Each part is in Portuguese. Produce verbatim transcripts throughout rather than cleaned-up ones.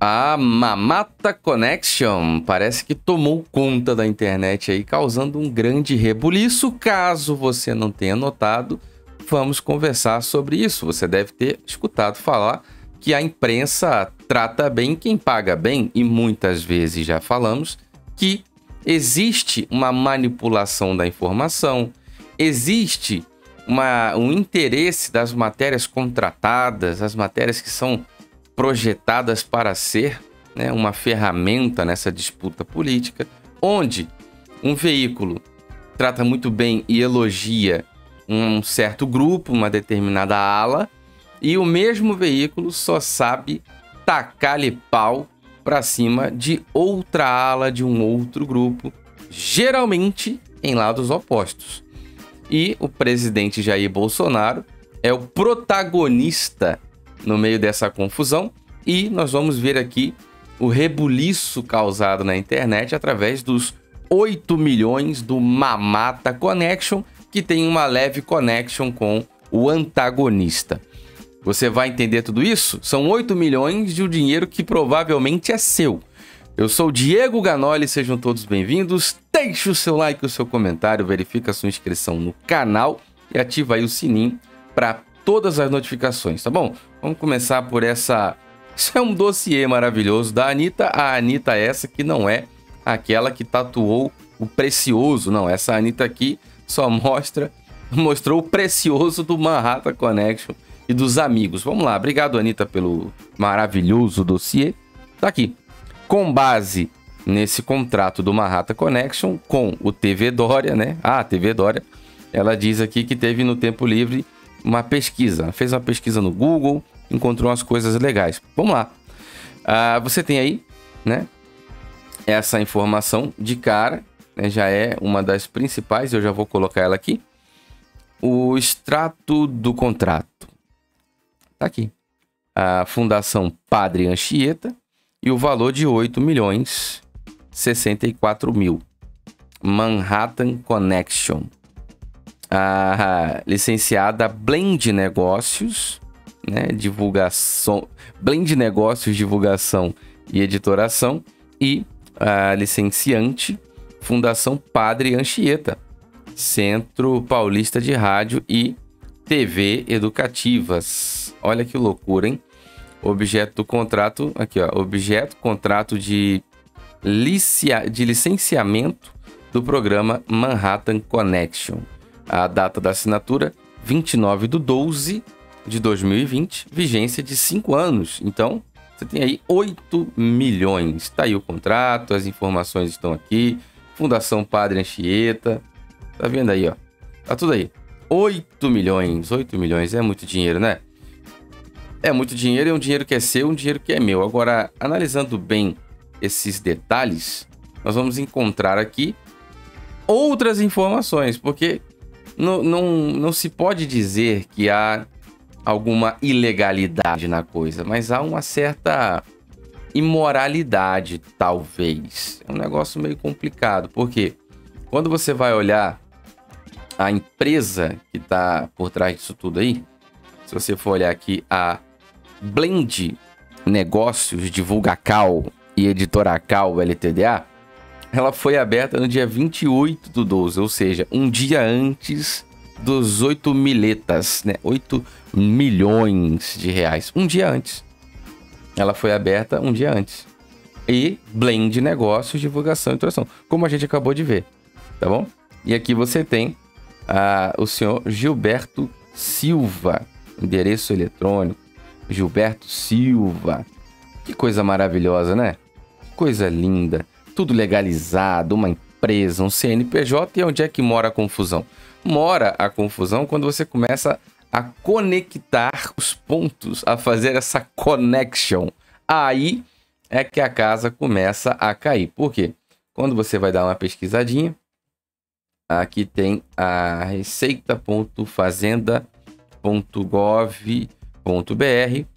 A Mamata Connection parece que tomou conta da internet aí, causando um grande rebuliço. Caso você não tenha notado, vamos conversar sobre isso. Você deve ter escutado falar que a imprensa trata bem quem paga bem, e muitas vezes já falamos que existe uma manipulação da informação, existe uma, um interesse das matérias contratadas, as matérias que são projetadas para ser, né, uma ferramenta nessa disputa política, onde um veículo trata muito bem e elogia um certo grupo, uma determinada ala, e o mesmo veículo só sabe tacar-lhe pau para cima de outra ala de um outro grupo, geralmente em lados opostos. E o presidente Jair Bolsonaro é o protagonista no meio dessa confusão, e nós vamos ver aqui o rebuliço causado na internet através dos oito milhões do Mamata Connection, que tem uma leve connection com o antagonista. Você vai entender tudo isso? São oito milhões de um dinheiro que provavelmente é seu. Eu sou o Diego Ganoli, sejam todos bem-vindos. Deixe o seu like, o seu comentário, verifica a sua inscrição no canal e ativa aí o sininho para todas as notificações, tá bom? Vamos começar por essa... Isso é um dossiê maravilhoso da Anitta. A Anitta essa que não é aquela que tatuou o precioso, não. Essa Anitta aqui só mostra, mostrou o precioso do Mamata Connection e dos amigos. Vamos lá, obrigado Anitta pelo maravilhoso dossiê. Tá aqui. Com base nesse contrato do Mamata Connection com o T V Dória, né? Ah, T V Dória. Ela diz aqui que teve no tempo livre uma pesquisa, fez uma pesquisa no Google, encontrou umas coisas legais. Vamos lá. Ah, você tem aí, né, essa informação de cara, né, já é uma das principais, eu já vou colocar ela aqui. O extrato do contrato. Tá aqui. A Fundação Padre Anchieta e o valor de oito milhões e sessenta e quatro mil. Manhattan Connection. A licenciada Blend Negócios, né, divulgação, Blend Negócios, divulgação e editoração, e a licenciante Fundação Padre Anchieta, Centro Paulista de Rádio e T V Educativas. Olha que loucura, hein? Objeto do contrato, aqui ó, objeto, contrato de, licia, de licenciamento do programa Manhattan Connection. A data da assinatura, vinte e nove de doze de dois mil e vinte, vigência de cinco anos. Então, você tem aí oito milhões. Tá aí o contrato, as informações estão aqui. Fundação Padre Anchieta. Tá vendo aí, ó? Tá tudo aí. oito milhões. oito milhões é muito dinheiro, né? É muito dinheiro, é um dinheiro que é seu, um dinheiro que é meu. Agora, analisando bem esses detalhes, nós vamos encontrar aqui outras informações, porque Não, não, não se pode dizer que há alguma ilegalidade na coisa, mas há uma certa imoralidade, talvez. É um negócio meio complicado, porque quando você vai olhar a empresa que está por trás disso tudo aí, se você for olhar aqui a Blend Negócios, Divulgacal e Editoracal L T D A, ela foi aberta no dia vinte e oito do doze, ou seja, um dia antes dos oito miletas, né? oito milhões de reais. Um dia antes. Ela foi aberta um dia antes. E Blend Negócios, Divulgação e Introdução, como a gente acabou de ver, tá bom? E aqui você tem ah, o senhor Gilberto Silva, endereço eletrônico, Gilberto Silva. Que coisa maravilhosa, né? Coisa linda. Tudo legalizado, uma empresa, um C N P J. E onde é que mora a confusão? Mora a confusão quando você começa a conectar os pontos, a fazer essa connection. Aí é que a casa começa a cair. Por quê? Quando você vai dar uma pesquisadinha, aqui tem a receita ponto fazenda ponto gov ponto br,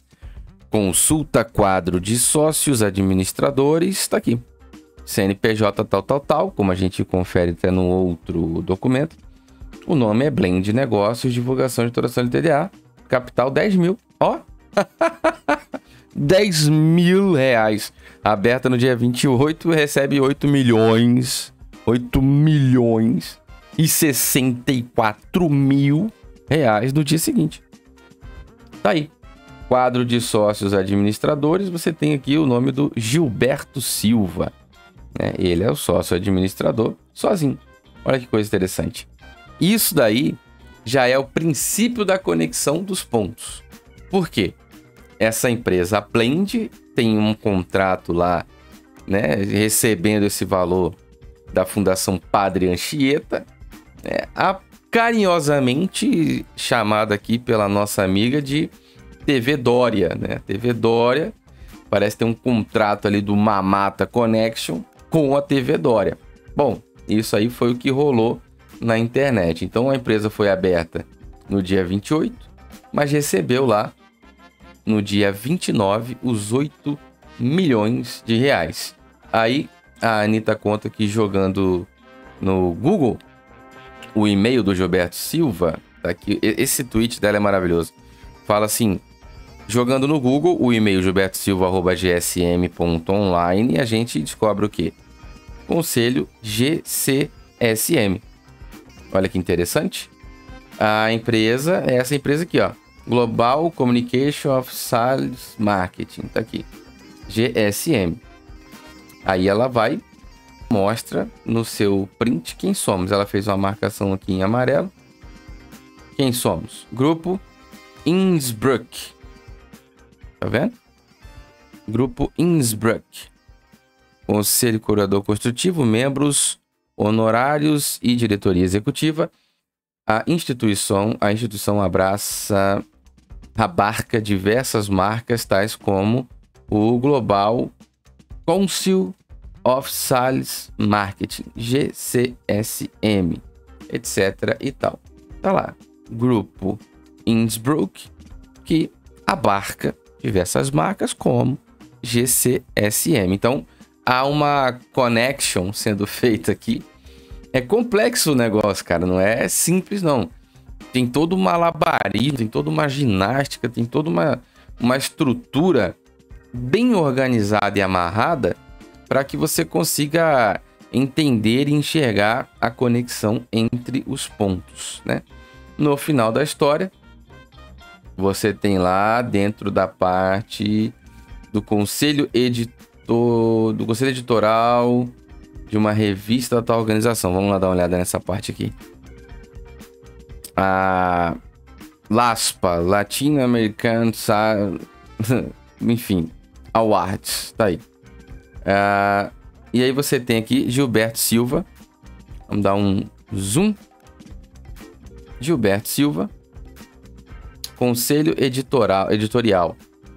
consulta quadro de sócios administradores, está aqui. C N P J tal, tal, tal, como a gente confere até no outro documento. O nome é Blend Negócios, Divulgação e Editoração L T D A, capital dez mil. Ó, dez mil reais. Aberta no dia vinte e oito, recebe oito milhões. oito milhões e sessenta e quatro mil reais no dia seguinte. Tá aí. Quadro de sócios administradores, você tem aqui o nome do Gilberto Silva. Né? Ele é o sócio administrador sozinho. Olha que coisa interessante. Isso daí já é o princípio da conexão dos pontos. Por quê? Essa empresa, a Plend, tem um contrato lá, né, recebendo esse valor da Fundação Padre Anchieta, né, a, carinhosamente chamada aqui pela nossa amiga de T V Dória. Né? T V Dória parece ter um contrato ali do Mamata Connection com a T V Dória. Bom, isso aí foi o que rolou na internet. Então a empresa foi aberta no dia vinte e oito, mas recebeu lá no dia vinte e nove os oito milhões de reais. Aí a Anitta conta que jogando no Google o e-mail do Gilberto Silva, tá aqui, esse tweet dela é maravilhoso. Fala assim: jogando no Google o e-mail gilberto silva arroba g s m ponto online, a gente descobre o quê? Conselho G C S M. Olha que interessante. A empresa é essa empresa aqui, ó. Global Communication of Sales Marketing. Tá aqui. G S M. Aí ela vai, mostra no seu print quem somos. Ela fez uma marcação aqui em amarelo. Quem somos? Grupo Innsbruck. Tá vendo? Grupo Innsbruck. Conselho Curador Construtivo, membros honorários e diretoria executiva. A instituição, a instituição abraça, abarca diversas marcas, tais como o Global Council of Sales Marketing, G C S M, etc e tal. Tá lá, Grupo Innsbruck, que abarca diversas marcas como G C S M. Então, há uma connection sendo feita aqui. É complexo o negócio, cara. Não é simples, não. Tem todo um malabarismo, tem toda uma ginástica, tem toda uma, uma estrutura bem organizada e amarrada para que você consiga entender e enxergar a conexão entre os pontos, né? No final da história, você tem lá dentro da parte do conselho editor, do conselho editorial de uma revista da tal organização. Vamos lá dar uma olhada nessa parte aqui. A LASPA, Latin American, enfim, Awards, tá aí. Uh, e aí você tem aqui Gilberto Silva. Vamos dar um zoom. Gilberto Silva, Conselho Editorial, editorial.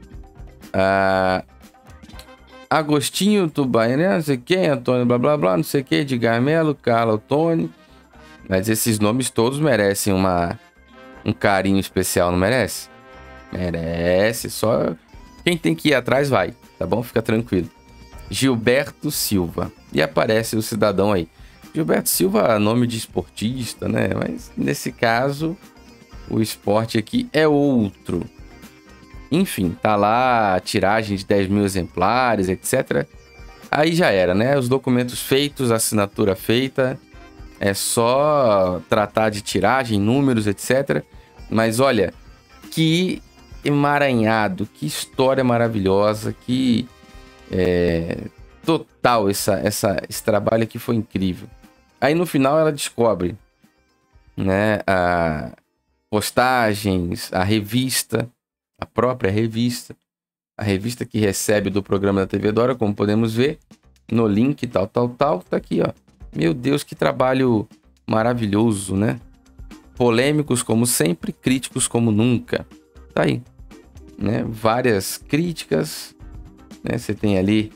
Uh, Agostinho Tubairé, não sei quem, Antônio blá blá blá, não sei quem, Edgar Melo, Carla Tony. Mas esses nomes todos merecem uma, um carinho especial, não merece? Merece, só quem tem que ir atrás vai, tá bom? Fica tranquilo. Gilberto Silva. E aparece o cidadão aí. Gilberto Silva, nome de esportista, né? Mas nesse caso, o esporte aqui é outro. Enfim, tá lá a tiragem de dez mil exemplares, etcétera. Aí já era, né? Os documentos feitos, a assinatura feita. É só tratar de tiragem, números, etcétera. Mas olha, que emaranhado, que história maravilhosa, que é, total essa, essa, esse trabalho aqui foi incrível. Aí no final ela descobre, né, a postagens, a revista, a própria revista, a revista que recebe do programa da T V Dória, como podemos ver no link, tal, tal, tal, tá aqui, ó. Meu Deus, que trabalho maravilhoso, né? Polêmicos como sempre, críticos como nunca. Tá aí, né? Várias críticas, né? Você tem ali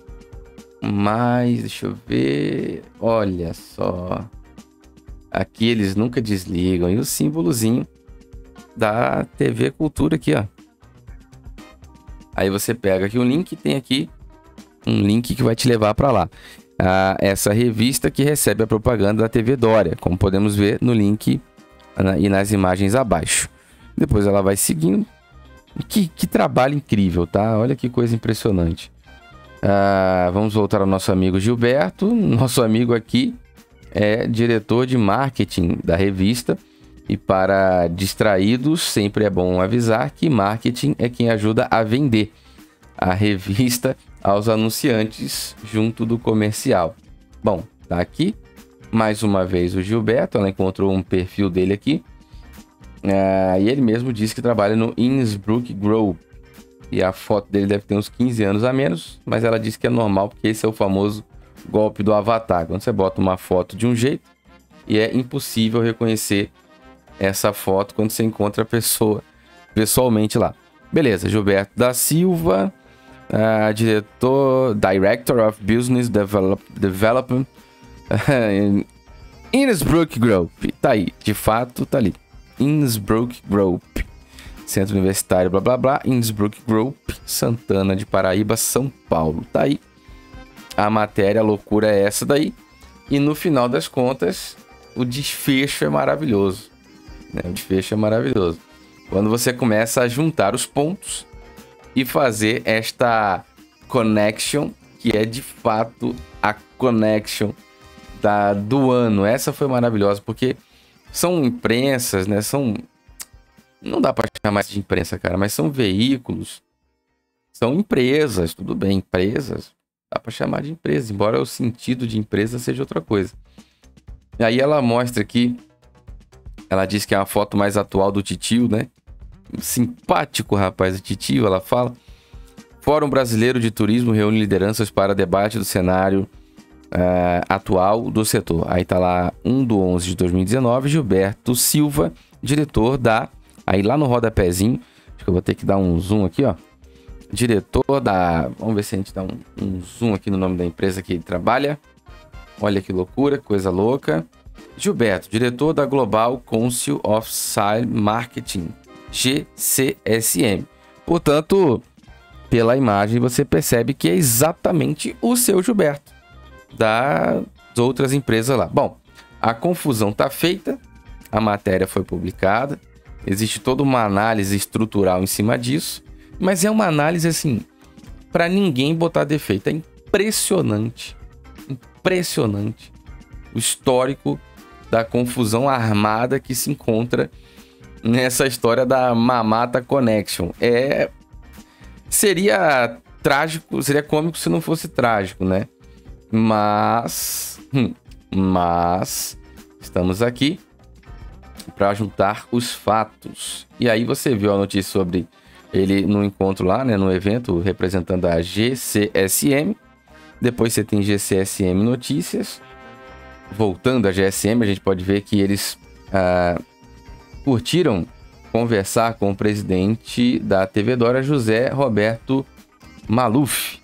mais, deixa eu ver, olha só. Aqui eles nunca desligam. E o símbolozinho da T V Cultura aqui, ó. Aí você pega aqui o link, tem aqui um link que vai te levar para lá. Ah, essa revista que recebe a propaganda da T V Dória, como podemos ver no link na, e nas imagens abaixo. Depois ela vai seguindo, Que, que trabalho incrível, tá? Olha que coisa impressionante. Ah, vamos voltar ao nosso amigo Gilberto. Nosso amigo aqui é diretor de marketing da revista. E para distraídos, sempre é bom avisar que marketing é quem ajuda a vender a revista aos anunciantes junto do comercial. Bom, tá aqui mais uma vez o Gilberto. Ela encontrou um perfil dele aqui. Ah, e ele mesmo disse que trabalha no Innsbruck Group. E a foto dele deve ter uns quinze anos a menos, mas ela disse que é normal, porque esse é o famoso golpe do avatar. Quando você bota uma foto de um jeito e é impossível reconhecer essa foto quando você encontra a pessoa pessoalmente lá. Beleza, Gilberto da Silva, uh, diretor, Director of Business Develop, Development uh, Innsbruck Group. Tá aí, de fato tá ali. Innsbruck Group. Centro Universitário, blá blá blá, Innsbruck Group, Santana de Paraíba, São Paulo. Tá aí. A matéria, a loucura é essa daí. E no final das contas, o desfecho é maravilhoso. Né? O desfecho é maravilhoso. Quando você começa a juntar os pontos e fazer esta connection, que é de fato a connection da, do ano. Essa foi maravilhosa, porque são imprensas, né? São... Não dá para chamar de imprensa, cara, mas são veículos, são empresas, tudo bem, empresas, dá para chamar de empresa, embora o sentido de empresa seja outra coisa. E aí ela mostra aqui, ela diz que é a foto mais atual do Titio, né? Simpático rapaz, o Titio, ela fala. Fórum Brasileiro de Turismo reúne lideranças para debate do cenário uh, atual do setor. Aí tá lá um do onze de dois mil e dezenove, Gilberto Silva, diretor da... Aí lá no rodapézinho, acho que eu vou ter que dar um zoom aqui, ó. Diretor da... Vamos ver se a gente dá um, um zoom aqui no nome da empresa que ele trabalha. Olha que loucura, coisa louca. Gilberto, diretor da Global Council of Sale Marketing, G C S M. Portanto, pela imagem você percebe que é exatamente o seu Gilberto, das outras empresas lá. Bom, a confusão tá feita, a matéria foi publicada. Existe toda uma análise estrutural em cima disso, mas é uma análise assim, para ninguém botar defeito. É impressionante, impressionante o histórico da confusão armada que se encontra nessa história da Mamata Connection. É, seria trágico, seria cômico se não fosse trágico, né? Mas, hum, mas estamos aqui para juntar os fatos. E aí você viu a notícia sobre ele no encontro lá, né, no evento, representando a G C S M. Depois você tem G C S M Notícias. Voltando a G S M, a gente pode ver que eles ah, curtiram conversar com o presidente da T V Dora, José Roberto Maluf.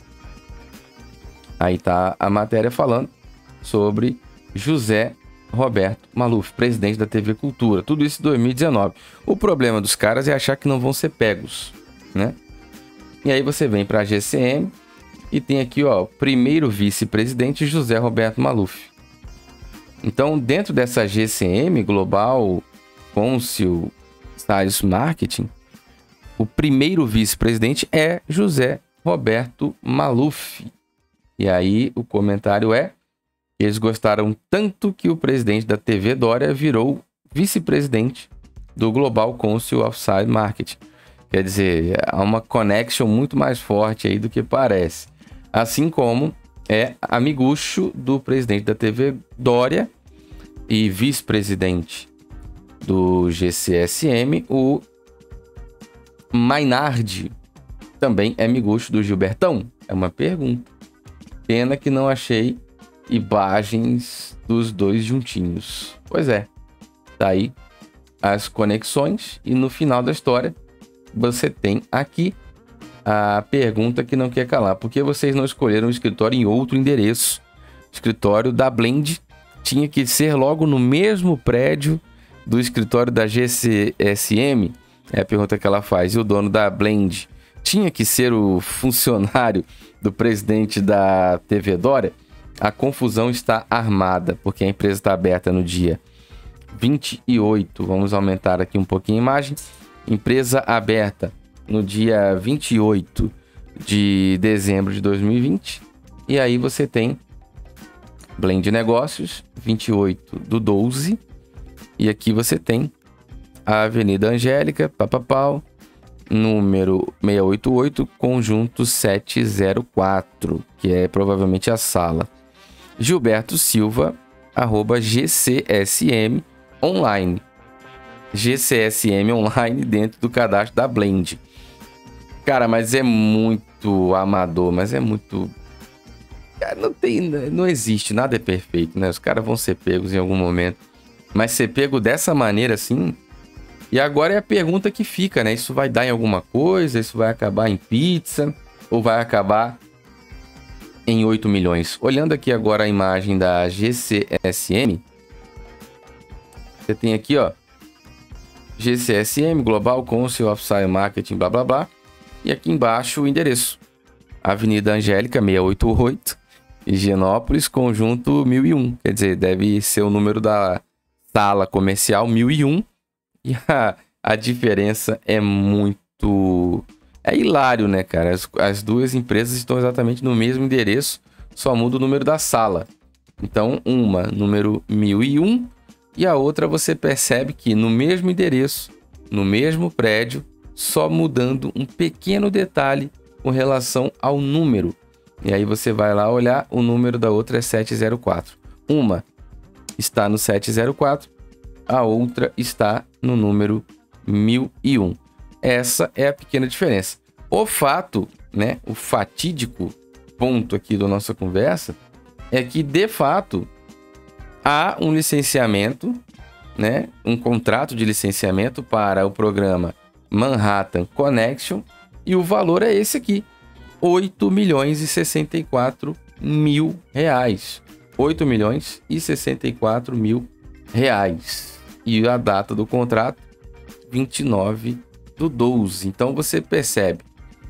Aí tá a matéria falando sobre José Roberto Maluf, presidente da T V Cultura. Tudo isso em dois mil e dezenove. O problema dos caras é achar que não vão ser pegos, né? E aí você vem para a G C M e tem aqui, ó, primeiro vice-presidente José Roberto Maluf. Então, dentro dessa G C M, Global Council Sales Marketing, o primeiro vice-presidente é José Roberto Maluf. E aí o comentário é: eles gostaram tanto que o presidente da T V Dória virou vice-presidente do Global Council of Sales Marketing. Quer dizer, há uma connection muito mais forte aí do que parece. Assim como é amigucho do presidente da T V Dória e vice-presidente do G C S M, o Mainardi, também é amigucho do Gilbertão? É uma pergunta. Pena que não achei imagens dos dois juntinhos. Pois é, tá aí as conexões e no final da história você tem aqui a pergunta que não quer calar: por que vocês não escolheram o escritório em outro endereço? O escritório da Blend tinha que ser logo no mesmo prédio do escritório da G C S M? É a pergunta que ela faz. E o dono da Blend tinha que ser o funcionário do presidente da T V Dória? A confusão está armada, porque a empresa está aberta no dia vinte e oito. Vamos aumentar aqui um pouquinho a imagem. Empresa aberta no dia vinte e oito de dezembro de dois mil e vinte. E aí você tem Blend Negócios, vinte e oito do doze. E aqui você tem a Avenida Angélica, papapau, número seiscentos e oitenta e oito, conjunto setecentos e quatro, que é provavelmente a sala. Gilberto Silva, arroba G C S M online. G C S M online dentro do cadastro da Blend. Cara, mas é muito amador, mas é muito... Cara, não tem, não existe, nada é perfeito, né? Os caras vão ser pegos em algum momento. Mas ser pego dessa maneira assim... E agora é a pergunta que fica, né? Isso vai dar em alguma coisa? Isso vai acabar em pizza? Ou vai acabar em oito milhões? Olhando aqui agora a imagem da G C S M, você tem aqui, ó, G C S M, Global Council of Science Marketing, blá, blá, blá. E aqui embaixo o endereço. Avenida Angélica, seiscentos e oitenta e oito, Higienópolis, conjunto mil e um. Quer dizer, deve ser o número da sala comercial mil e um. E a, a diferença é muito... É hilário, né, cara? As, as duas empresas estão exatamente no mesmo endereço, só muda o número da sala. Então, uma, número mil e um, e a outra você percebe que no mesmo endereço, no mesmo prédio, só mudando um pequeno detalhe com relação ao número. E aí você vai lá olhar, o número da outra é setecentos e quatro. Uma está no setecentos e quatro, a outra está no número mil e um. Essa é a pequena diferença. O fato, né, o fatídico ponto aqui da nossa conversa é que, de fato, há um licenciamento, né, um contrato de licenciamento para o programa Manhattan Connection, e o valor é esse aqui, oito milhões e sessenta e quatro mil reais. oito milhões e sessenta e quatro mil reais. E a data do contrato, vinte e nove do doze. Então você percebe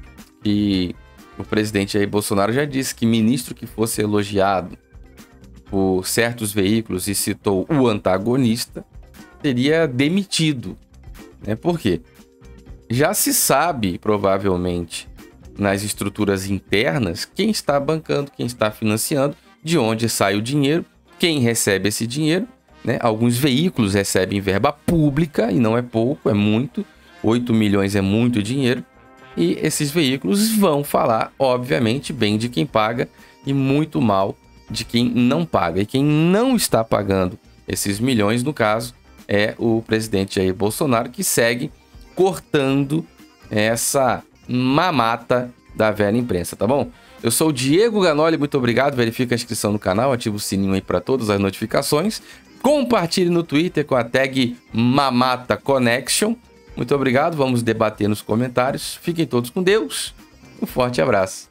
que o presidente Jair Bolsonaro já disse que ministro que fosse elogiado por certos veículos e citou o antagonista seria demitido, né? Por quê? Já se sabe, provavelmente, nas estruturas internas, quem está bancando, quem está financiando, de onde sai o dinheiro, quem recebe esse dinheiro, né? Alguns veículos recebem verba pública, e não é pouco, é muito. oito milhões é muito dinheiro. E esses veículos vão falar, obviamente, bem de quem paga e muito mal de quem não paga. E quem não está pagando esses milhões, no caso, é o presidente Jair Bolsonaro, que segue cortando essa mamata da velha imprensa, tá bom? Eu sou o Diego Ganoli, muito obrigado. Verifica a inscrição no canal, ativa o sininho aí para todas as notificações. Compartilhe no Twitter com a tag Mamata Connection. Muito obrigado, vamos debater nos comentários. Fiquem todos com Deus. Um forte abraço.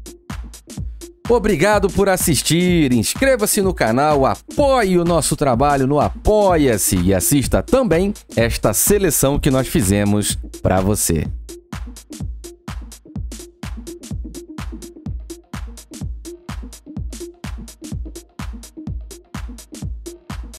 Obrigado por assistir. Inscreva-se no canal, apoie o nosso trabalho no Apoia-se e assista também esta seleção que nós fizemos para você.